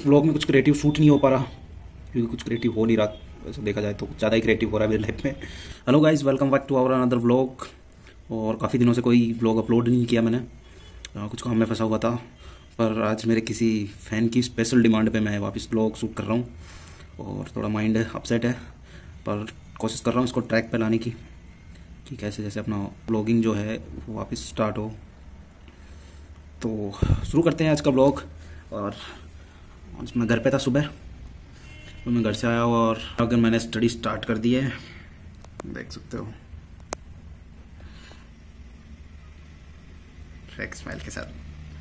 Vlog में कुछ creative shoot नहीं हो पा रहा क्योंकि कुछ क्रिएटिव हो नहीं रहा। वैसे देखा जाए तो ज़्यादा ही क्रिएटिव हो रहा है मेरी लाइफ में। Hello guys, welcome back to our another vlog. और काफ़ी दिनों से कोई व्लॉग अपलोड नहीं किया मैंने, कुछ काम में फंसा हुआ था। पर आज मेरे किसी फ़ैन की स्पेशल डिमांड पे मैं वापस व्लॉग शूट कर रहा हूँ और थोड़ा माइंड अपसेट है, पर कोशिश कर रहा हूँ इसको ट्रैक पे लाने की कि कैसे जैसे अपना व्लॉगिंग जो है वो वापस स्टार्ट हो। तो शुरू करते हैं आज का व्लॉग। और आज मैं घर पे था सुबह, तो मैं घर से आया और अगर मैंने स्टडी स्टार्ट कर दी है, देख सकते हो एक स्माइल के साथ।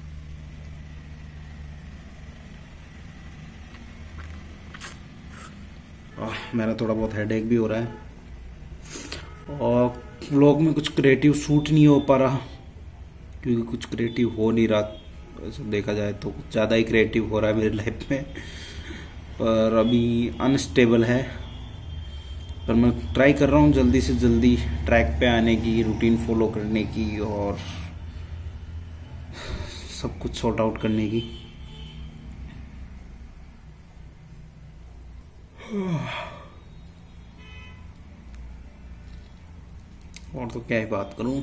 मेरा थोड़ा बहुत हेडेक भी हो रहा है और व्लॉग में कुछ क्रिएटिव शूट नहीं हो पा रहा क्योंकि कुछ क्रिएटिव हो नहीं रहा। वैसे देखा जाए तो कुछ ज़्यादा ही क्रिएटिव हो रहा है मेरी लाइफ में, पर अभी अनस्टेबल है। पर मैं ट्राई कर रहा हूँ जल्दी से जल्दी ट्रैक पे आने की, रूटीन फॉलो करने की और सब कुछ सॉर्ट आउट करने की। और तो क्या ही बात करूं,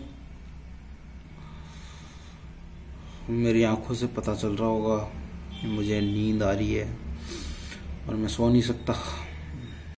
मेरी आंखों से पता चल रहा होगा कि मुझे नींद आ रही है और मैं सो नहीं सकता।